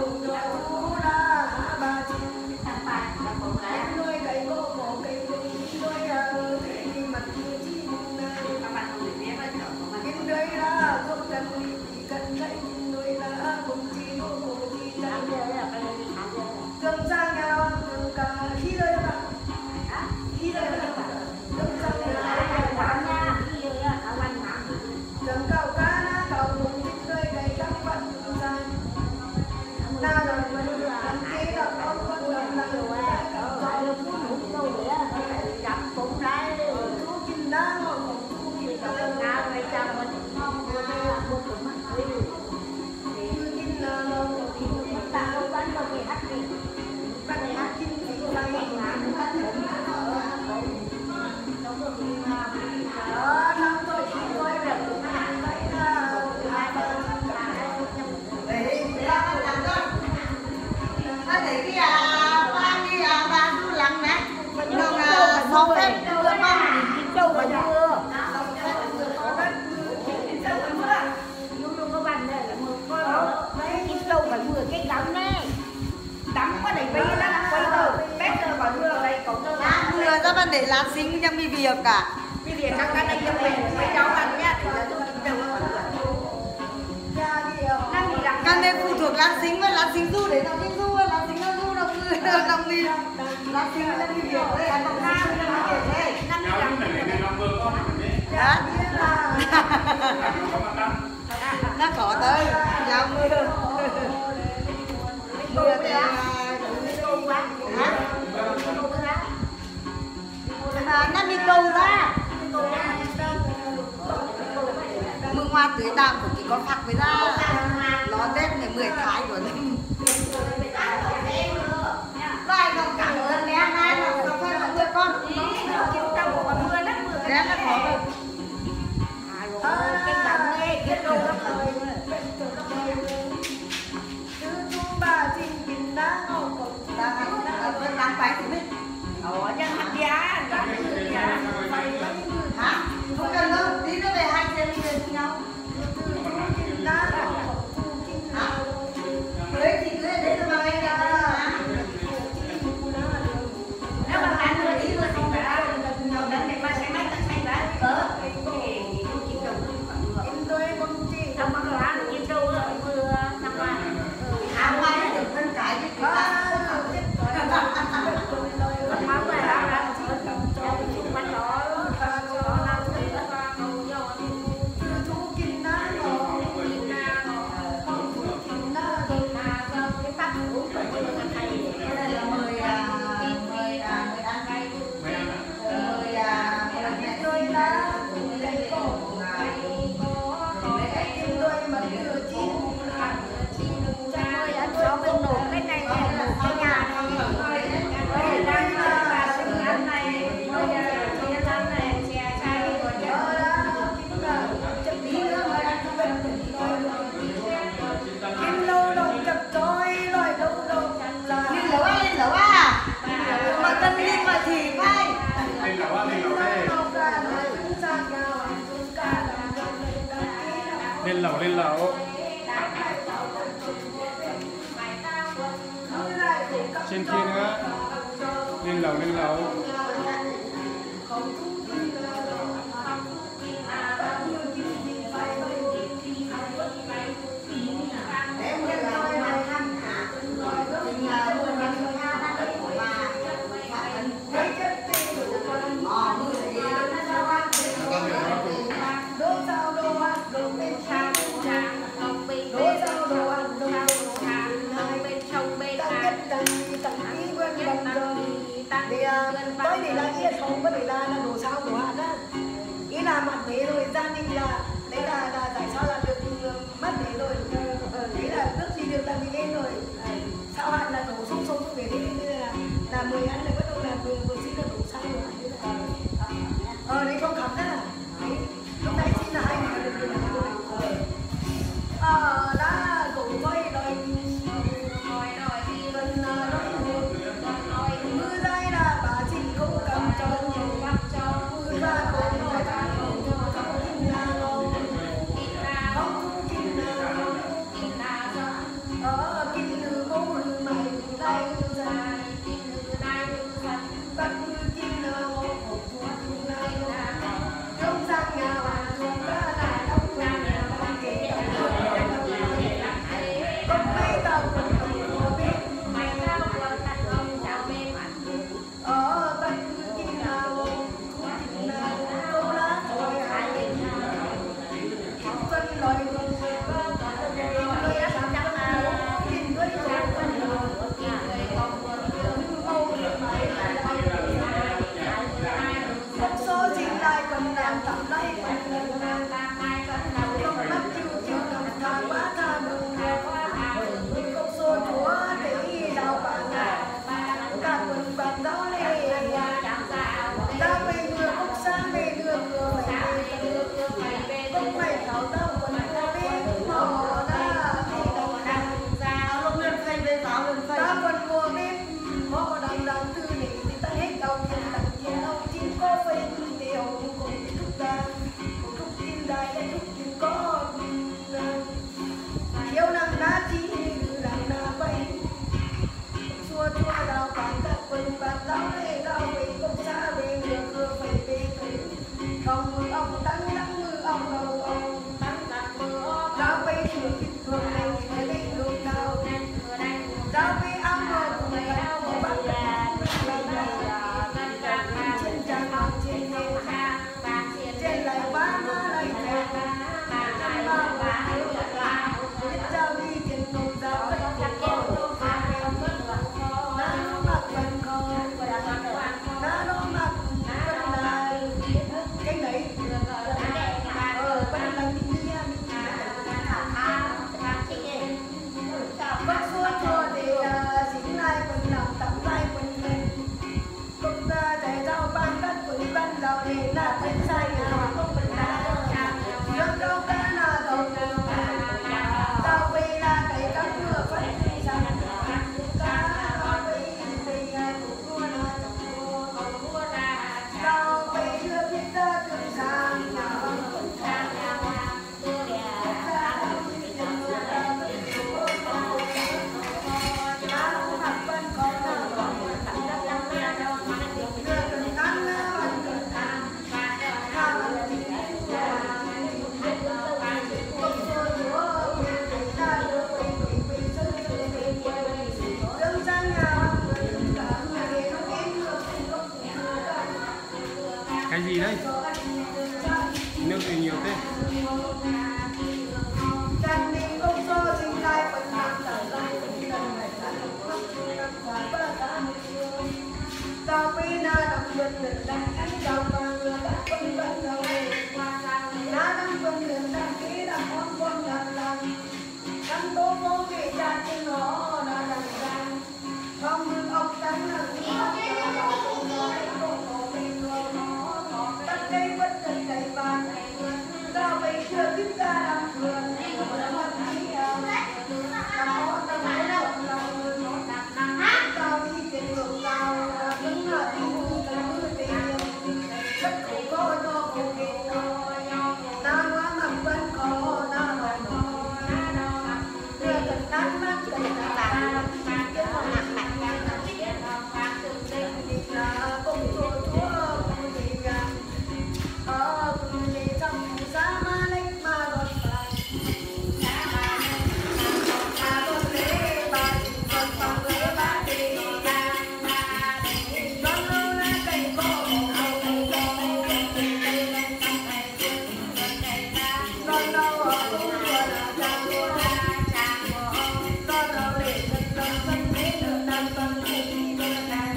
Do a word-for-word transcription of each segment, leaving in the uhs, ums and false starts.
để lá xính cho mi việc cả mi việc các cái này cho mình mấy cháu ăn nhá căn đây phụ thuộc lá xính với lá xính du để nó xính du lá xính nó du đồng người đồng người lá xính là mi việc đây ăn đồng nam là mi việc đây nó có tới giao mưa mưa thì nó đi câu ra mưa hoa tưới đàm của chị con phạt với ra nó tết này mười thái của mình vài còn cảm ơn nhé hai nó có phải là mưa con mưa đất mưa đấy nó khó rồi cái đám nghe cái đồ lắm rồi đang phải thì biết ở dân mặt giá hả không cần đâu tí nữa về hai xe đi với nhau hả cưới thì cưới đấy là mà anh ra nếu mà ăn nữa tí nữa không phải ăn nhiều lần thì mà sẽ mất tất say đấy ờ trong bao lá được kim châu mưa năm qua à ngoài nó được thân cái chứ người ta máu này là là chúng bắt đó có năm thì nó qua câu nhau cái phát uống phải như là thầy cái này là mời mời mời ăn cay mời mẹ tôi đó cho mình nổ cái này là cái nhà này đây đang là sinh nhật này bây giờ chia năm này chè chay rồi tí nữa mời ăn cho mình kim lô đồng chập trôi rồi đâu đâu là lên lẩu à lên lẩu à mà tân lên mà thì phải lên lẩu à lên lẩu đây lên lẩu lên lẩu trên kia nữa lên lẩu lên lẩu tới thì là kia không có thể là là đồ sao của hạn á ý là mặt thế rồi gia đình là đấy là là tại sao là được mất thế rồi đấy là nước gì được là mình lên rồi sao hạn là đổ sông sông về thế nên là là mười ăn là bắt đầu là vừa vừa xin là đổ sao rồi ờ đấy không khắm á lúc nãy xin là hai người được được rồi ờ đã cũng quay rồi rồi rồi thì mình nói mưa dây là bà chị không cầm cho cầm cho mưa ra không nói ta không cho kim na không kim na không kim na không kim na ở kim Không ông trắng là tất cây vẫn cần cây vàng ra bây giờ chúng ta làm vườn có tâm hồn lòng lòng cao đi trên đường cao đứng là đi cứ tiền rất khổ có cho khổ tiền na quá mặt vẫn khó na nói nói đưa cần tán mắt cần tán là công chúa chúa công gì cả ở cùng đi trong giá mà lấy mà đột phá mà đột lễ bà đột phá lễ bà đi đón lâu là cây có đón lâu ở cũng vừa là cha của đón lâu để thật lòng thân thế được tam tâm cùng đi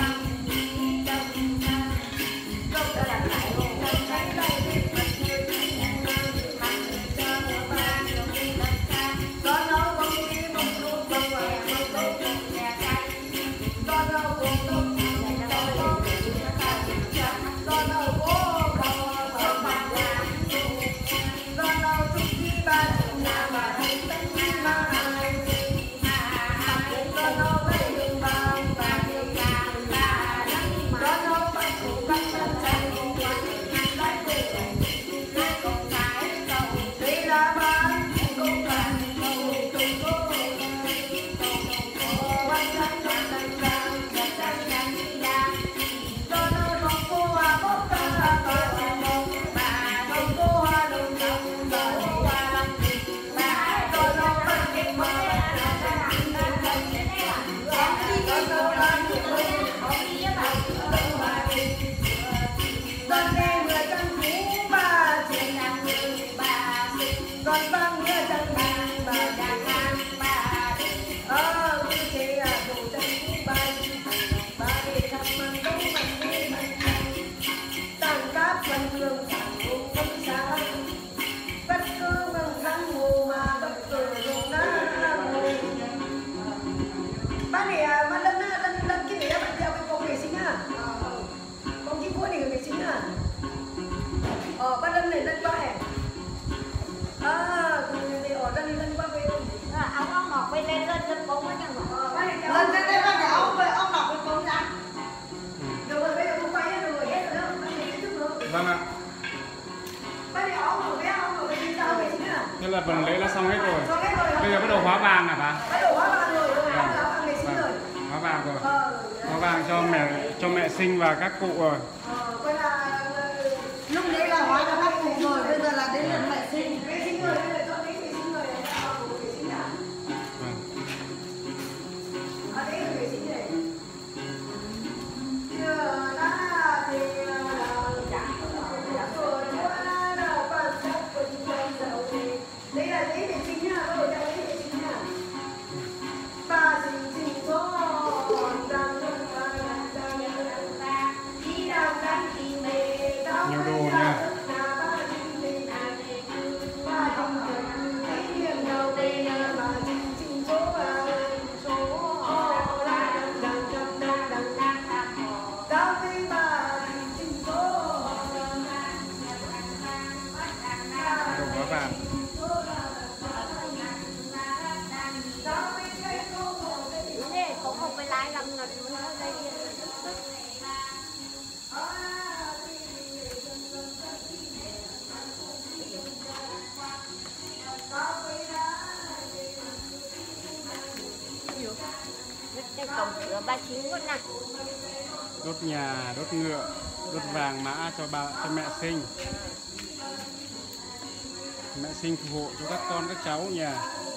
lên trên đây bác ông về ông đọc cái câu ra được rồi bây giờ không quay được rồi hết rồi đó bác đi tiếp nữa Vâng ạ. bác đi ông rồi bé ông rồi đi sao về chính à Thế là phần lễ là xong hết rồi. xong hết rồi Bây giờ bắt đầu hóa vàng hả bà? bắt đầu hóa vàng rồi rồi hóa vàng về chính rồi Hóa vàng rồi. Hóa vàng cho mẹ cho mẹ sinh và các cụ rồi. quay là lúc đấy là hóa cho các cụ rồi, bây giờ là đến lượt mẹ sinh. vệ sinh người bây giờ cho đến vệ sinh người này là vệ sinh đã ở đấy là vệ sinh này chưa đã thì đây là giấy vệ sinh nha, rồi giấy vệ sinh nha. Ba sinh sinh số đang đi đang đang đi về đâu Nhiều đồ nha. Cổng cửa ba chín con nè. Đốt nhà, đốt ngựa, đốt vàng mã cho bà cho mẹ sinh. Mẹ sinh phù hộ cho các con các cháu nhà.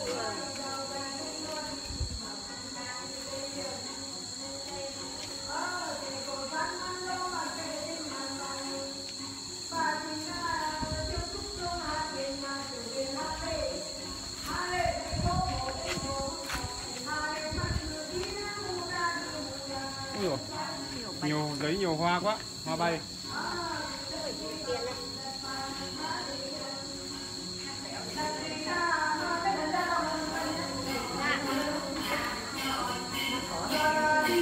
Ôi dồi, nhiều giấy nhiều hoa quá, hoa bay. Đi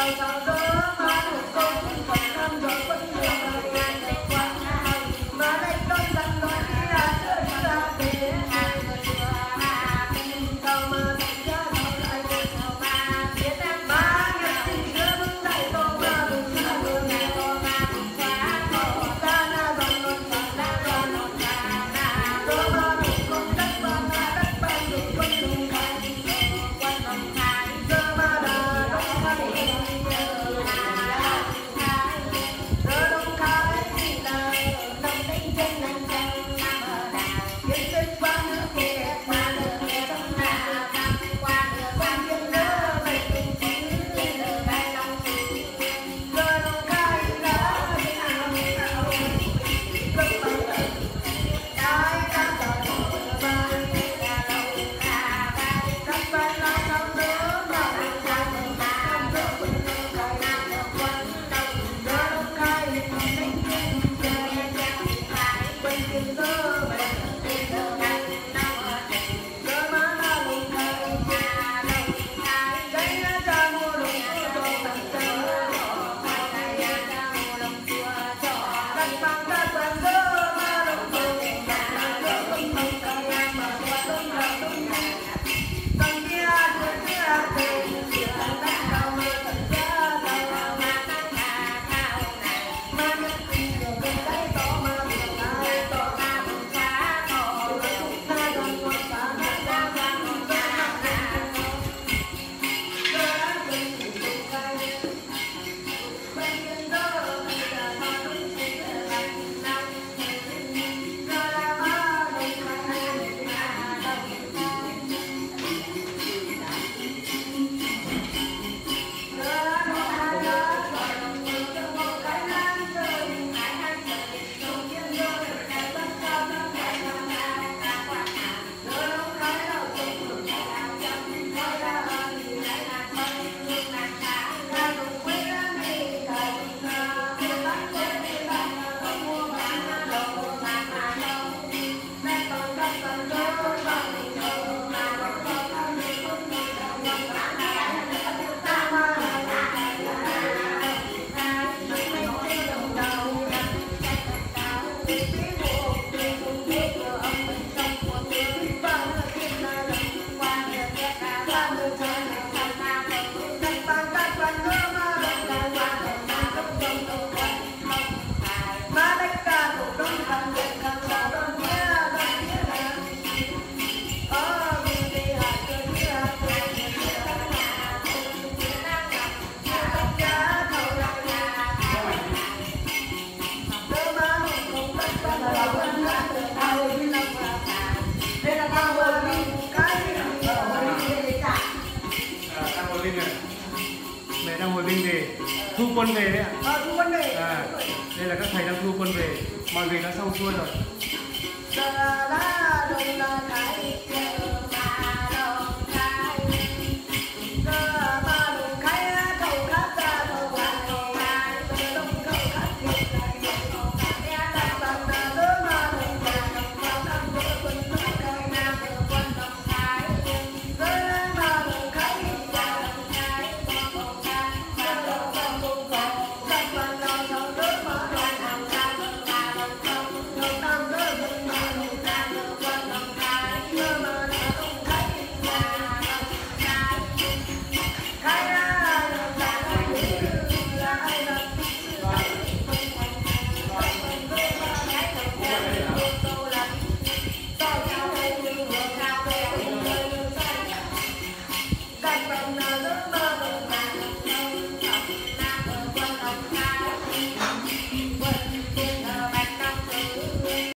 Mẹ đang hồi binh về, thu quân về đấy ạ. À, thu quân về. À, đây là các thầy đang thu quân về, mọi việc đã xong xuôi rồi. Giờ là đồng là cái